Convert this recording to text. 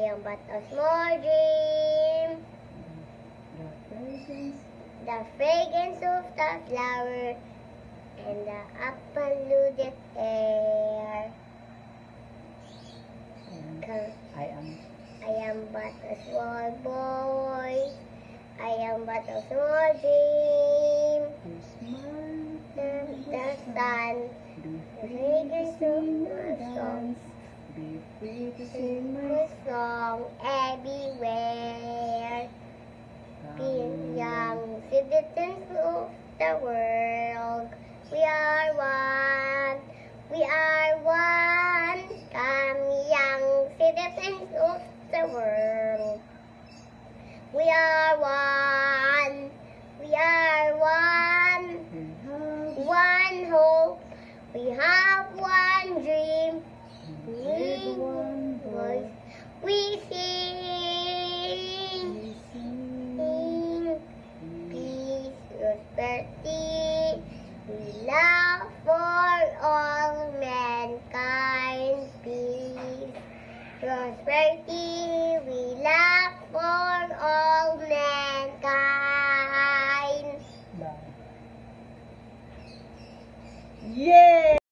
am but a small dream. The fragrance of the flower and the polluted air. I am but a small boy. I am but a small dream. The sun, the fragrance of my songs. Be free to sing my song everywhere. Be young citizens of the world.